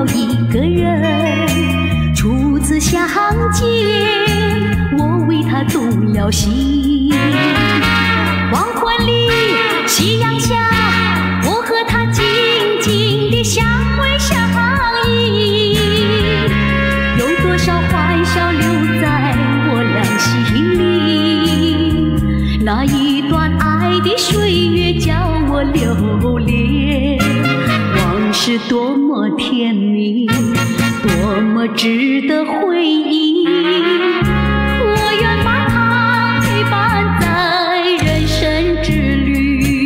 了一个人，初次相见，我为他动了心。黄昏里，夕阳下，我和他静静地相偎相依。有多少欢笑留在我俩心里？那一段爱的岁月叫我留恋。往事多么甜蜜，多么值得回忆。我愿把它陪伴在人生之旅。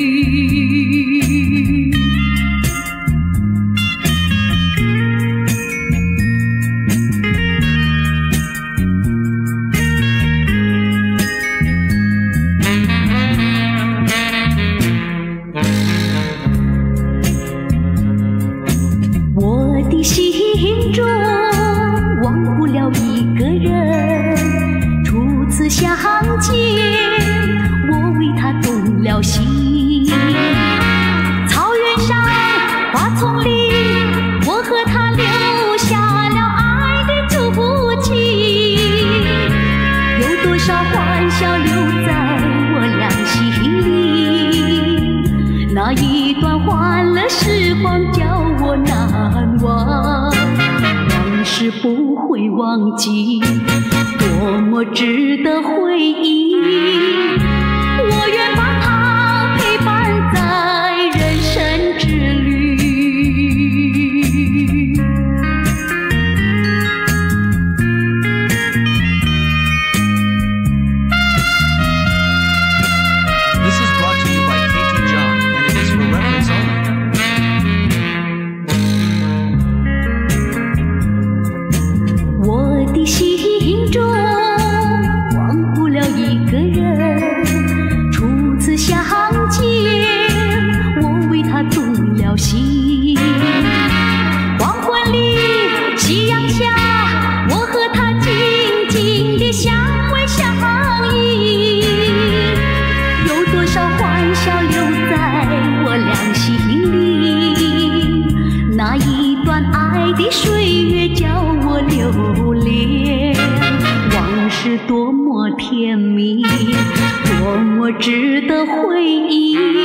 我的心中忘不了一个人，初次相见，我为他动了心。草原上，花丛里，我和他留下了爱的足迹。有多少欢笑留在我俩心里？那一段欢乐时光叫我难忘，往事不会忘记，多么值得回忆。我愿把它陪伴在人生之旅。 This is brought to you by KT John, and it is for reference only. 我的心中忘不了一个人，初次相见，我为他动了心。黄昏里，夕阳下，我和他静静地相偎相依。有多少欢笑留在我俩心里？那一段爱的岁月叫我留恋。往事多么甜蜜，多么值得回忆。